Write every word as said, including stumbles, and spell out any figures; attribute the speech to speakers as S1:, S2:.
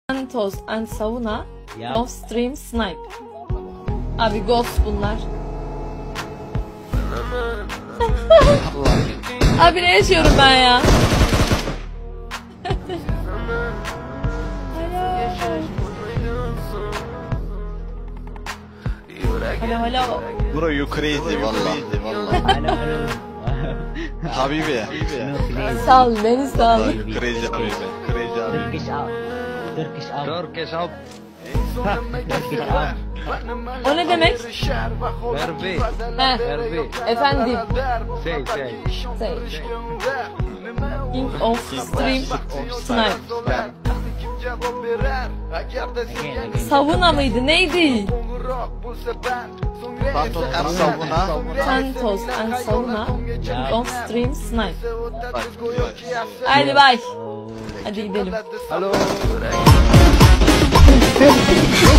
S1: Santos and Sauna
S2: Ya.
S1: of Stream Snipe. Abi ghost bunlar. Abi ne yaşıyorum ben ya? Alo alo.
S3: Bro you crazy vallahi vallahi. Habibi.
S1: Sal beni sal.
S3: Crazy habibi. Crazy habibi.
S2: Turkish out. Turkish out.
S4: Turkish up.
S2: Turkish out.
S1: O ne demek?
S4: Merve.
S1: Heh.
S4: Merve.
S1: Efendim.
S4: Say say.
S1: Say. King of Stream Snipe. Savuna mıydı? Neydi?
S3: Santos and Sauna.
S1: Santos and Sauna King of Stream Snipe.
S3: Bak, yavaş.
S1: Hadi bay.
S2: Oh.
S1: Hadi gidelim.
S4: Hello.